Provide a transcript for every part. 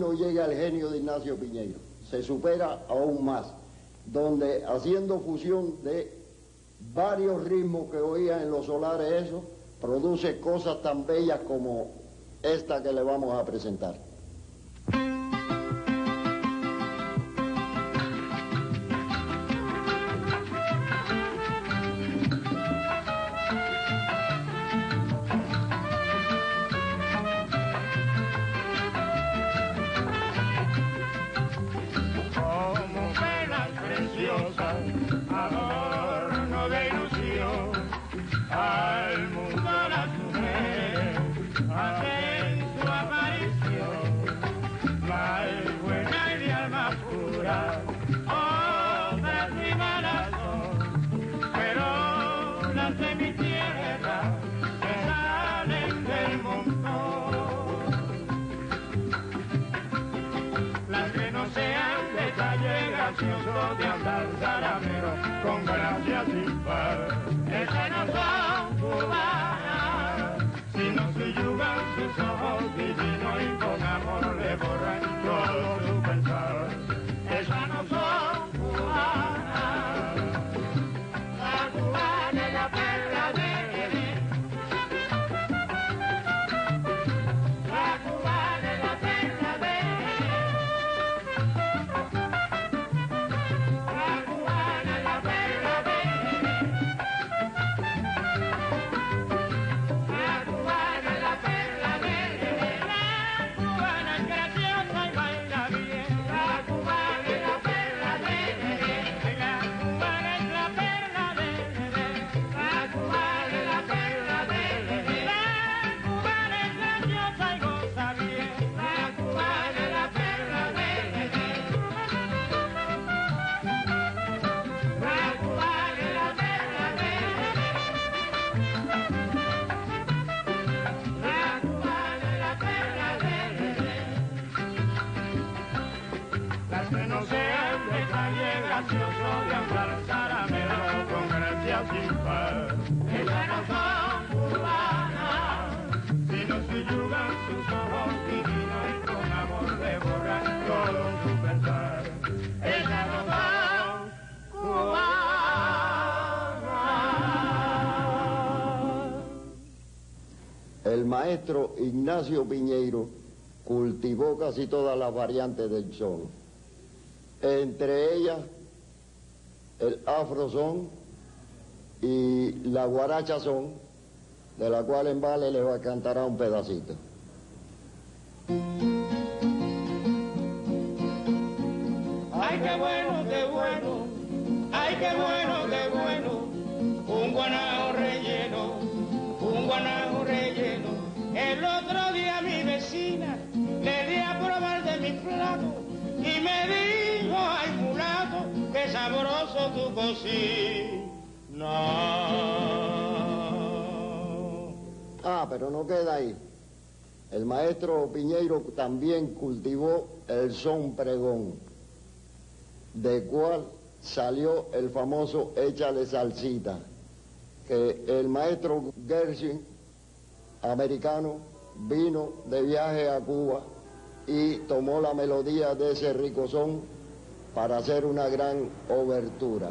no llega al genio de Ignacio Piñeiro, se supera aún más, donde haciendo fusión de varios ritmos que oía en los solares, eso produce cosas tan bellas como esta que le vamos a presentar. Adorno de ilusión, al mundo las mujeres hacen su aparición, mal buena y de alma pura, otras y malas son, pero las de mi tierra se salen del montón, las que no sean detalles graciosos de andar zaramero con gracia sin par, esas no son cubanas, si no se yugan sus ojos divinos y con amor le borran todo su pensar, esas no son cubanas, la cubana es la perla de Belén, la cubana es la perla de de andar zaramero con gracia sin par, esas no son cubanas, si no se yugan sus ojos divinos y con amor le borran todo su pensar, esas no son cubanas. El maestro Ignacio Piñeiro cultivó casi todas las variantes del son, entre ellas el afro-son y la guaracha son, de la cual en Vale le va a cantar un pedacito. Ay, qué bueno, qué bueno, ay, qué bueno, qué bueno, un guanajo relleno, un guanajo relleno. El otro día mi vecina le di a probar de mi plato y me dijo, ay mulato, qué sabroso tu cocina. Ah, pero no queda ahí. El maestro Piñeiro también cultivó el son pregón, de cual salió el famoso Échale Salsita, que el maestro Gershwin, americano, vino de viaje a Cuba y tomó la melodía de ese rico son para hacer una gran obertura.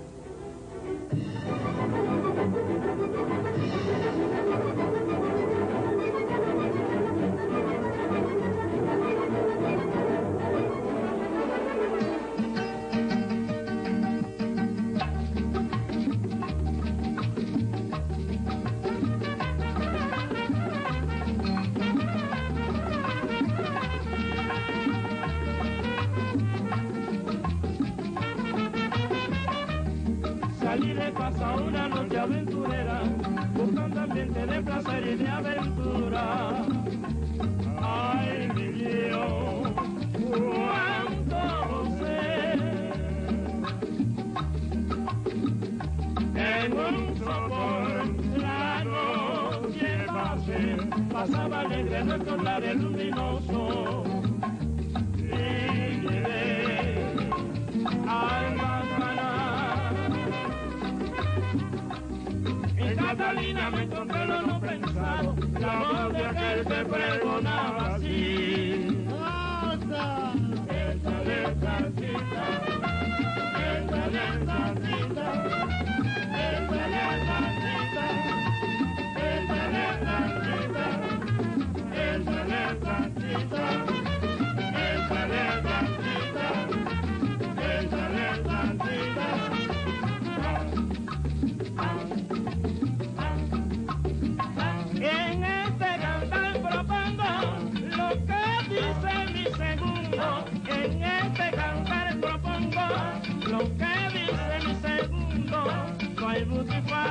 Salí de casa una noche aventurera, buscando ambiente de placer y de aventura. Ay, mi Dios, cuánto sé. En un sopor la noche pasaba alegre nuestros lares luminosos. Y llegué al Catalina me encontré lo no pensado, la voz de aquel que pregonaba así. Lo que dice mi segundo, no hay